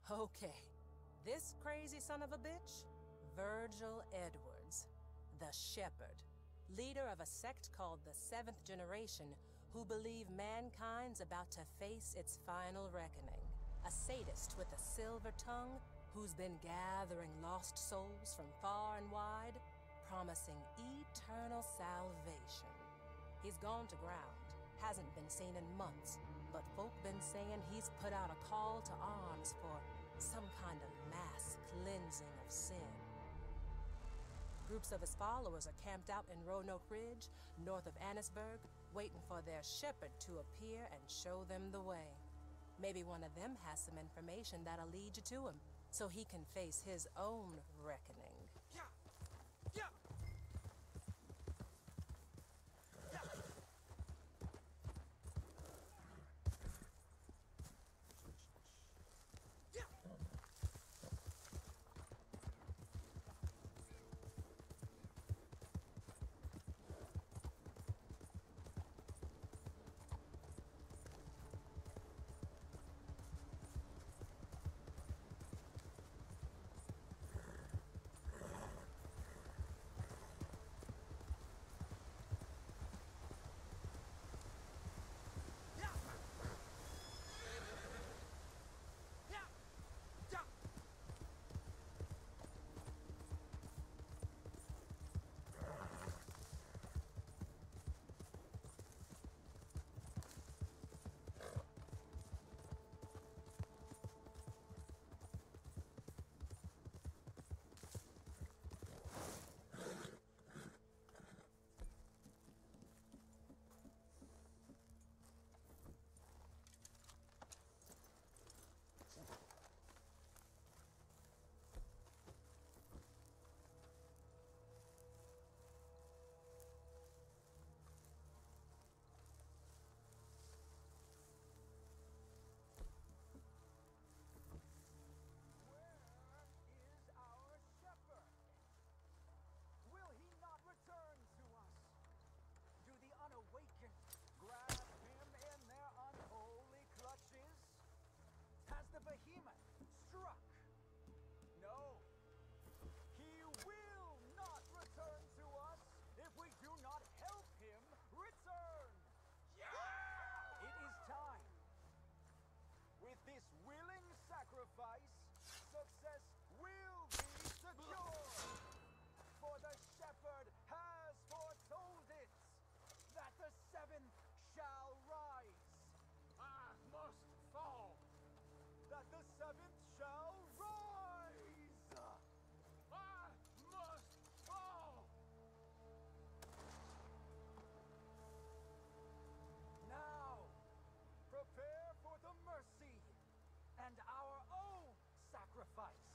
Okay, this crazy son of a bitch? Virgil Edwards, the Shepherd, leader of a sect called the Seventh Generation, who believe mankind's about to face its final reckoning. A sadist with a silver tongue who's been gathering lost souls from far and wide, promising eternal salvation. He's gone to ground, hasn't been seen in months, but folk been saying he's put out a call to arms for some kind of mass cleansing of sin. Groups of his followers are camped out in Roanoke Ridge, north of Annisburg, waiting for their shepherd to appear and show them the way. Maybe one of them has some information that'll lead you to him, so he can face his own reckoning. Yeah! Yeah! Yeah! Will he not return to us? Do the unawakened grab him in their unholy clutches? Has the behemoth struck? No. He will not return to us if we do not help him return. Yeah! It is time. With this willing sacrifice, success will be secure. For the Shepherd has foretold it, that the seventh shall rise. I must fall. That the seventh shall rise. I must fall. Now, prepare for the mercy and our own sacrifice.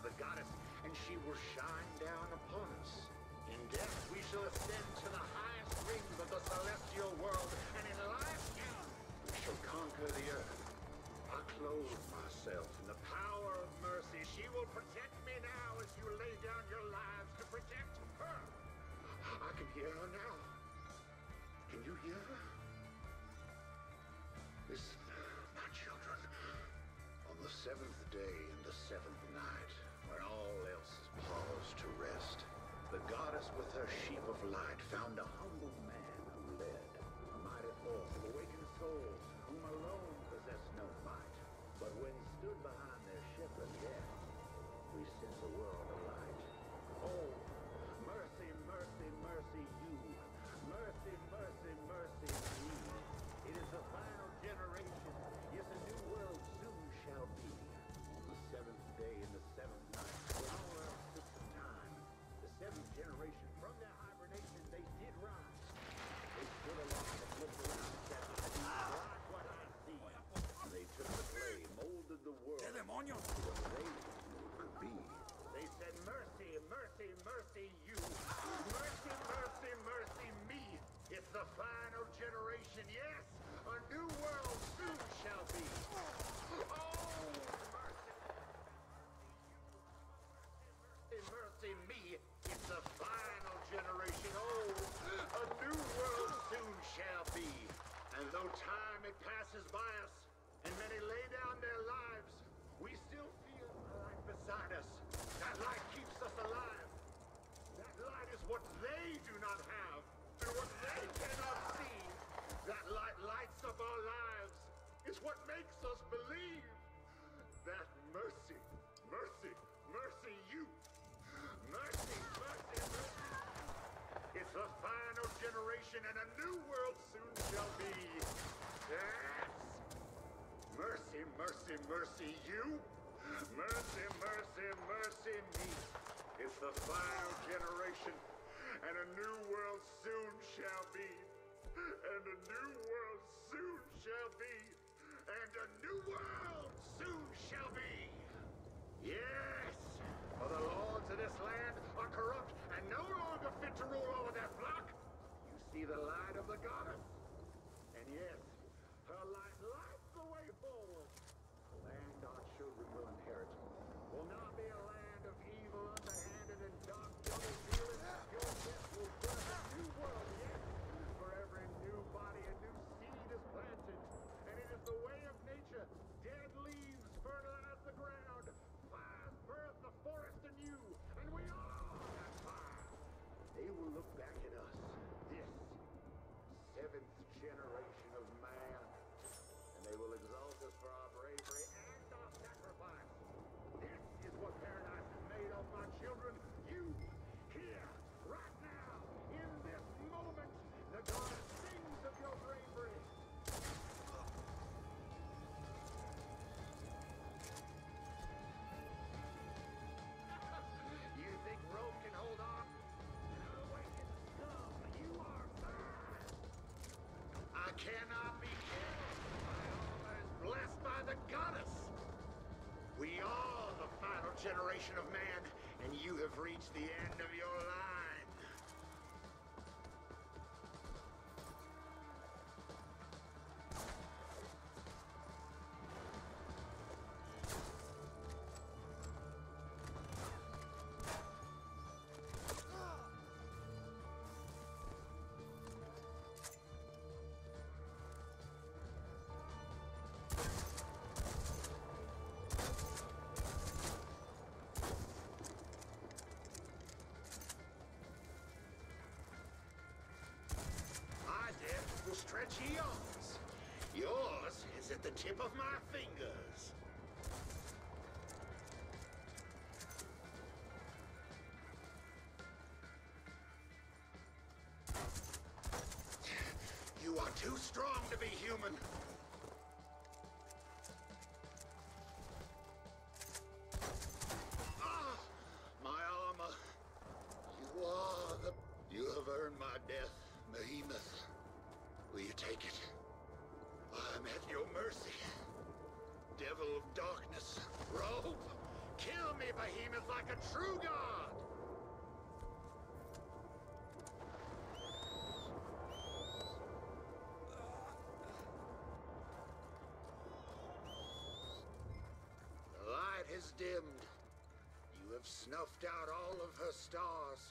the goddess, and she will shine down upon us. In death we shall ascend to the highest rings of the celestial world, and in life we shall conquer the earth. I clothe myself in the power of mercy. She will protect me now as you lay down your lives to protect her. I can hear her now. Can you hear her? Listen, my children. On the seventh day and the seventh night, when all else is paused to rest, the goddess with her sheep of light found a humble man who led a mighty force of awakened souls, whom alone possessed no might. But when stood behind their shepherd, death, we sent the world a light. Oh, mercy, mercy, mercy, you. Mercy, mercy, mercy, me. It is the final generation. Yes, a new world soon shall be. On the seventh day and the seventh night, when all else took some time, the seventh generation, from their hibernation, they did rise. They stood along and looked around and said, I do like what I see. And they took the clay, molded the world to what they could be. They said, mercy, mercy, mercy, you. Mercy, mercy, mercy, me. It's the final generation, yes. A new world soon shall be. Oh, mercy. Mercy, me. It's the final generation. Oh, a new world soon shall be. And though time it passes by us, and many lay down their lives, we still feel a light beside us. That light keeps us alive. That light is what they do not have, and what they cannot see. That light lights up our lives. It's what makes us believe that mercy, mercy, mercy, you. Mercy, mercy, mercy. It's the final generation, and a new world soon shall be. Yes. Mercy, mercy, mercy, you. Mercy, mercy, mercy, me. It's the final generation, and a new world soon shall be. And a new world soon shall be. And a new world soon shall be. Yes, for the lords of this land are corrupt and no longer fit to rule over their flock. You see the light of the goddess? And yes, her light lights the way forward. The land our children will inherit will not be a land of evil, underhanded, and dark double dealing. Your death will birth a new world, yes. For every new body, a new seed is planted. And it is the way of nature. Dead leaves fertilize the ground. Fires birth the forest anew. And we are that fire. They will look back at us, this seventh generation of man, and they will exalt us for our bravery and our sacrifice. This is what paradise is made of, my children. You, here, right now, in this moment, the goddess sings of your bravery. You think rope can hold on? Unawakened scum, you are mine. I cannot be killed. My armor is blessed by the goddess. We are the final generation of man, and you have reached the end of your line. My death will stretch eons. Yours is at the tip of my fingers. You are too strong to be human. Ah, my armor. You have earned my death, Behemoth. Will you take it? I'm at your mercy. Devil of darkness, robe, kill me behemoth like a true god! The light has dimmed. You have snuffed out all of her stars.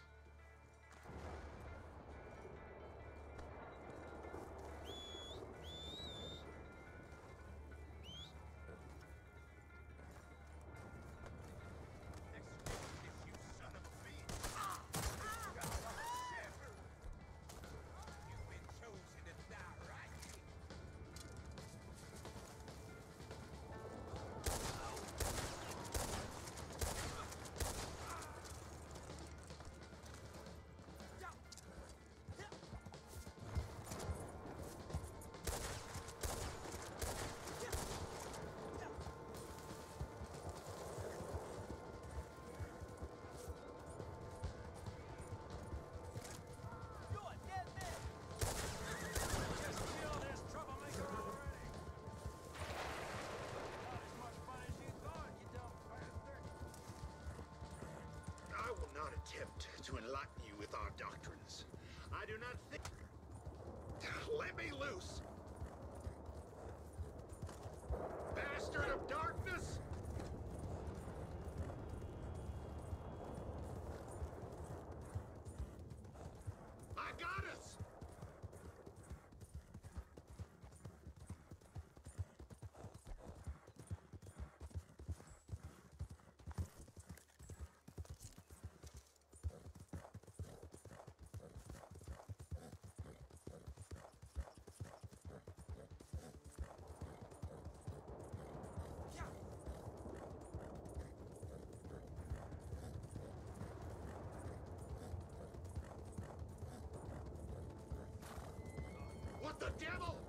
Attempt to enlighten you with our doctrines. I do not think... Let me loose! Bastard of darkness! I got us! What the devil?